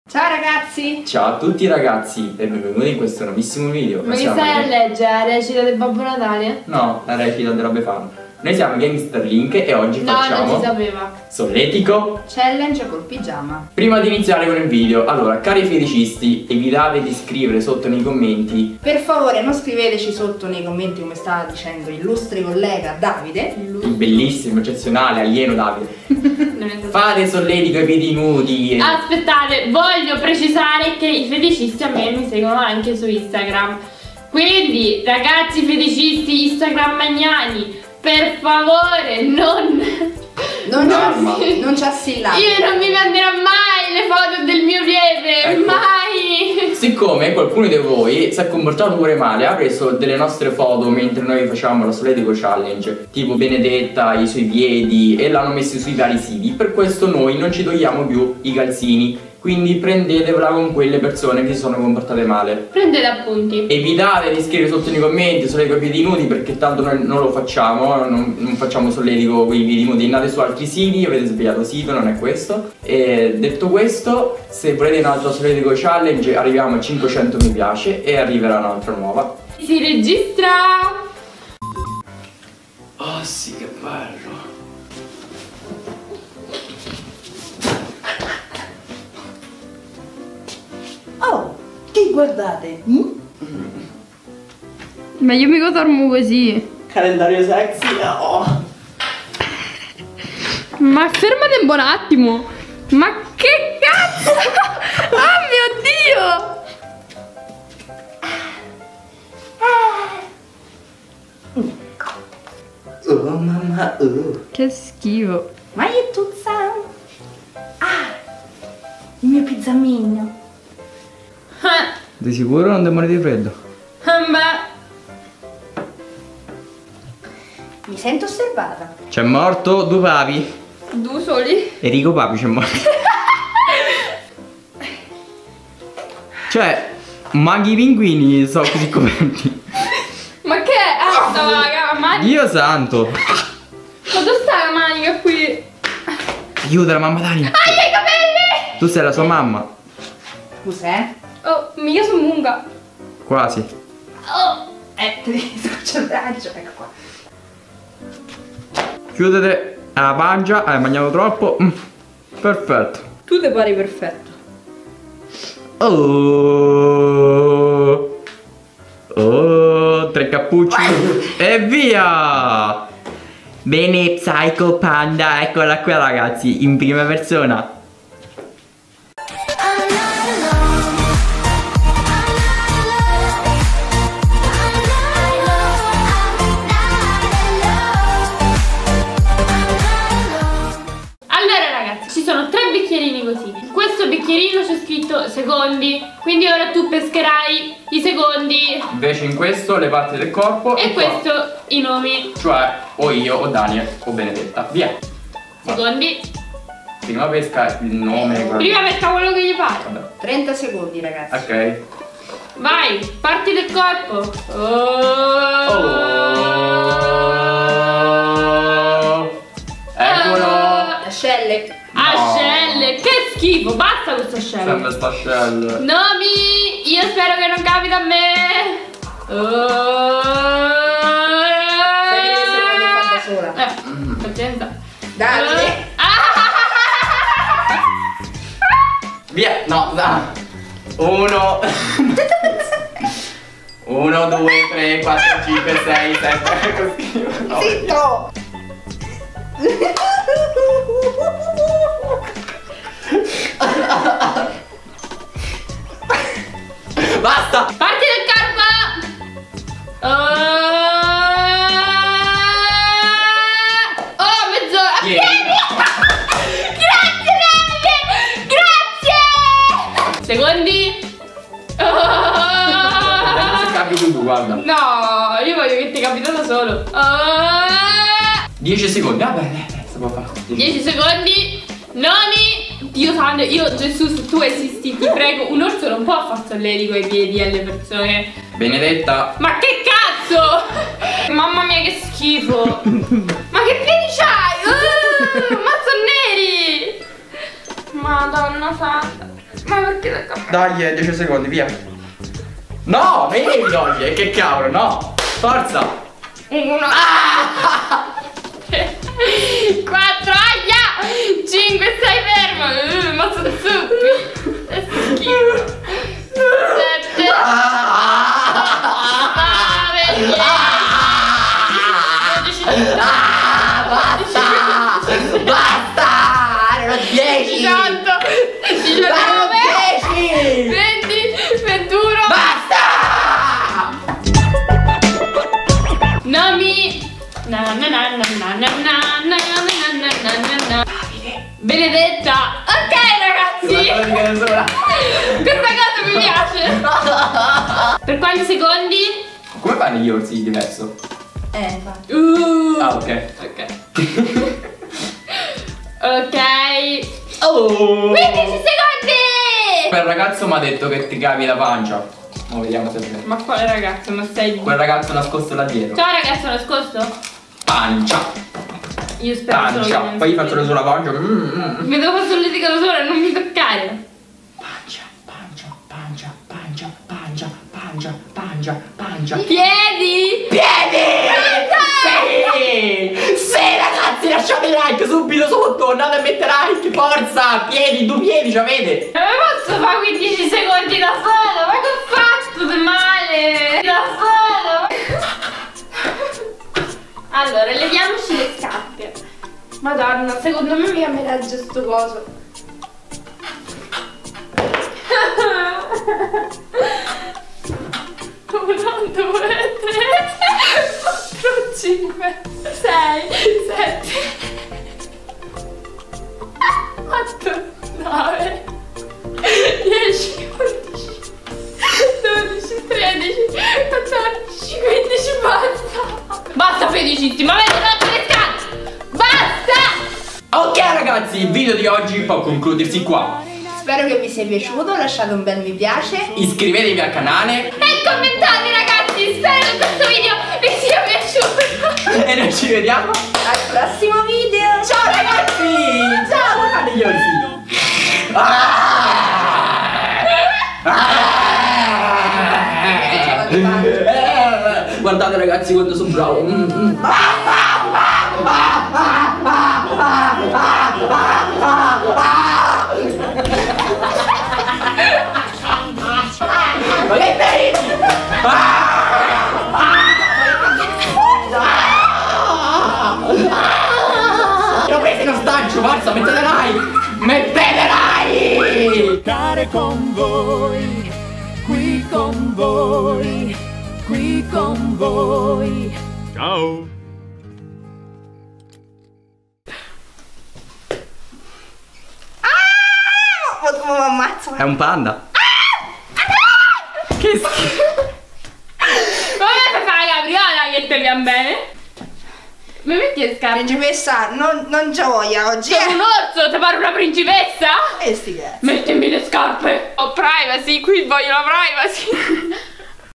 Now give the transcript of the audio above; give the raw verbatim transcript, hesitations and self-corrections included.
Ciao ragazzi! Ciao a tutti ragazzi e benvenuti in questo nuovissimo video. Ma che stai a leggere? La recita del Babbo Natale? No, la recita della Befana. Noi siamo Gangster Link e oggi no, facciamo... non si sapeva. Solletico Challenge col pigiama. Prima di iniziare con il video, allora, cari fedicisti, evitate di scrivere sotto nei commenti. Per favore non scriveteci sotto nei commenti come stava dicendo l'illustre collega Davide. Il bellissimo, eccezionale, alieno Davide. Fate solletico ai piedi nudi. E... Aspettate, voglio precisare che i feticisti a me mi seguono anche su Instagram. Quindi, ragazzi feticisti Instagram magnani, per favore non... Non, non ci assillate. Io non mi manderò mai le foto del mio piede, ecco. Mai. Siccome qualcuno di voi si è comportato pure male, ha preso delle nostre foto mentre noi facciamo la Solletico Challenge, tipo Benedetta, i suoi piedi, e l'hanno messi sui vari siti. Per questo noi non ci togliamo più i calzini. Quindi prendetevela con quelle persone che si sono comportate male. Prendete appunti. Evitate di scrivere sotto nei commenti solletico ai piedi nudi, perché tanto noi non lo facciamo. Non, non facciamo solletico con i piedi nudi. Andate su altri siti, avete sbagliato sito, non è questo. E detto questo, se volete un altro Solletico Challenge arriviamo a cinquecento mi piace e arriverà un'altra nuova. Si registra. Oh sì, che bello. Oh, che guardate? Mm? Ma io mica dormo così. Calendario sexy, oh. Ma fermate un buon attimo. Ma che cazzo? Oh mio Dio. Oh mamma, oh. Che schifo. Ma è tuzza. Ah, il mio pizzamino. Di sicuro non ti muori di freddo? Beh, Mi sento osservata. C'è morto due papi. due soli. Enrico Papi c'è morto. Cioè, maghi pinguini sono così coperti. Ma che è? Ah, stava la manica. Dio santo. Ma dove sta la manica qui? Aiuta la mamma Dani. Ai, i capelli! Tu sei la sua mamma. Cos'è? Oh, mica sono munga. Quasi. Oh. Eh, ti devi scocciare il braccio, ecco qua. Chiudete la pancia, hai mangiato troppo. Mm, perfetto. Tu ti pari perfetto. Oh. Oh, tre cappucci. E via. Bene, Psycho Panda, eccola qua ragazzi, in prima persona. Così. In questo bicchierino c'è scritto secondi, quindi ora tu pescherai i secondi. Invece in questo le parti del corpo. E, e questo qua i nomi. Cioè o io o Daniel o Benedetta. Via. Secondi. Prima pesca il nome. Prima pesca quello che gli pare. Vabbè. trenta secondi ragazzi. Ok. Vai, parti del corpo. Oh. Oh. Eccolo. Ascelle. Ascelle, no. Che schifo, basta questa ascelle. Sempre sta ascelle. Nomi, io spero che non capita a me. Oh. Sai che adesso lo devo fare da sola. Eh, pazienza. Davide. Uh. Ah. Via, no, no. Uno. Uno, due, tre, quattro, cinque, sei, sette. No. Zitto. Basta! Parti del corpo! Uh... Oh, mezz'ora! Yeah. Grazie, Davide! Grazie! Secondi? Vediamo se capiti tu, guarda. No, io voglio che ti capita da solo. Uh... dieci secondi, vabbè, eh, si può fare. dieci secondi. Nomi. Dio santo, io Gesù, se tu esisti, ti prego, un orso non può far solletico ai piedi alle persone. Benedetta. Ma che cazzo? Mamma mia che schifo. Ma che piedi c'hai? Uh, ma sono neri. Madonna santa. Ma perché la cosa? Dai, dieci secondi, via. No, me li devi togliere, che cavolo, no. Forza. Uno. Ah! Quattro, aia! Cinque, stai fermo! Uh, ma sono zuppi! È schifo! Sette! Nove, dieci! Basta! Basta! Erano dieci! diciotto! diciannove! dieci! venti! ventuno! Basta! Nomi! Na na na na na na na na na na na na na. Benedetta! Ok ragazzi! Questa cosa mi piace! Per quanti secondi? Come fanno gli orsi diverso? Eh, infatti. Uh, Ah, ok. ok. Ok. Oh! quindici secondi! Quel ragazzo mi ha detto che ti cavi la pancia. Mo vediamo se è vero. Ma quale ragazzo? Ma sei... Quel ragazzo nascosto là dietro. Ciao ragazzo nascosto? Pancia. Io spero solo che Pancia. non Poi si gli faccio veda. solo la pancia. Mm, mm. Mi devo fare solleticato solo e non mi toccare. Pancia, pancia, pancia, pancia, pancia, pancia, pancia, pancia. Piedi! Piedi! Sì! Sì ragazzi, lasciate like subito sotto, andate a mettere like, forza! Piedi, due piedi ci avete! Ma posso fare quindici secondi da solo? Ma che ho fatto di male? Da solo? Allora, leviamoci le scarpe. Madonna, secondo me mi cambierà già sto coso. Uno, due, tre, quattro, cinque, sei, sette, otto, nove, dieci, undici, dodici, tredici, quattordici, quindici, basta! Basta felicissimi, avete rotto le scale! Basta! Ok ragazzi, il video di oggi può concludersi qua. Spero che vi sia piaciuto, lasciate un bel mi piace. Iscrivetevi al canale E commentate ragazzi, spero che questo video vi sia piaciuto! e noi ci vediamo. Al prossimo video. Ciao ragazzi! Ciao! Guardate gli orsi! Ah! Ah! Guardate ragazzi quando sono bravo. Mm, mm. Ma che sei? L'ho preso in ostaggio, forza, mettete like! Mettete like! Stare con voi, qui con voi, qui con voi. Ciao! Ah! Ma ammazzo. È un panda. Che schifo. Come fai la capriola che te va bene? Mi metti le scarpe? Principessa, non, non c'ho voglia oggi. Sono un orso, ti pare una principessa? E sti cazzi. Mettimi le scarpe! Ho privacy, qui voglio la privacy!